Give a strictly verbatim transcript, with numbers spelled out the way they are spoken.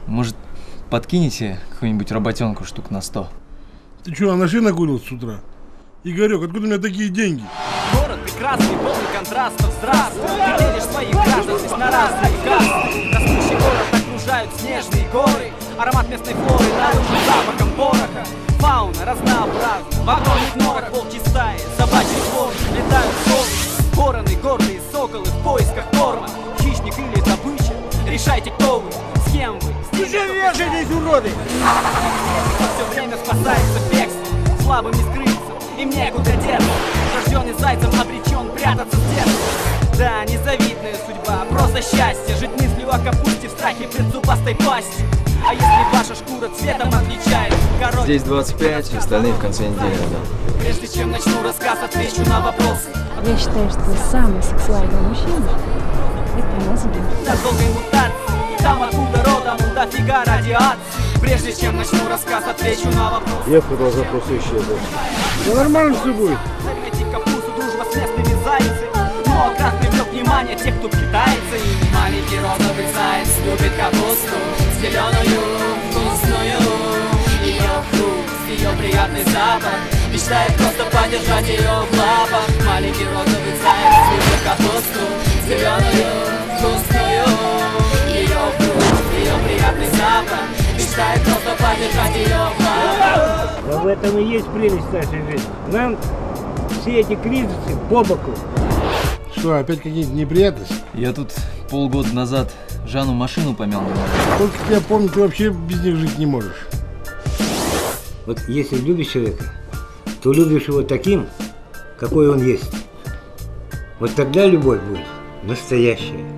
Может, подкинете какую-нибудь работенку штук на сто? Ты что, анаши накурился с утра? Игорек, откуда у меня такие деньги? Город прекрасный, полный контрастов, здравствуй. Ты делишь своих граждан здесь на разные касты. Растущий город окружают снежные горы. Аромат местной флоры нарушен запахом пороха. Фауна разнообразна, в огромных норах волчьи стаи, собачий двор, летают совы, вороны, гордые соколы в поисках корма. Хищник или добыча, решайте, кто вы, с кем вы. Вы же вешаетесь, уроды! Все время спасается бегством, слабым не скрыться, им некуда деться. Рожденный зайцем обречен прятаться с детства. Да, незавидная судьба, просто счастье, жить мыслью о капусте в страхе пред зубастой пастью. А если ваша шкура цветом отличается, короче... Здесь двадцать пять, остальные в конце недели. Да. Прежде чем начну рассказ, отвечу на вопросы. Я считаю, что самый сексуальный мужчина – это мозги. На долгой мутации, там откуда родом, дофига радиации. Прежде чем начну рассказ, отвечу на вопросы. Я продал запросы исчезнуть. Да нормально все будет. Заметьте капусту, дружба с местными зайцами. Но окрас привлек внимание тех, кто питается им. Маленький розовый заяц любит капусту, зеленую, вкусную. Ее вкус, ее приятный запах, мечтает просто подержать ее в лапах. Маленький розовый заяц любит капусту, зеленую, вкусную. Ее вкус, ее приятный запах, мечтает просто подержать ее в лапах. Да в этом и есть прелесть нашей жизни. Нам все эти кризисы по боку. Что, опять какие-то неприятности? Я тут полгода назад Жанну машину помял. Только тебя помню, ты вообще без них жить не можешь. Вот если любишь человека, то любишь его таким, какой он есть. Вот тогда любовь будет настоящая.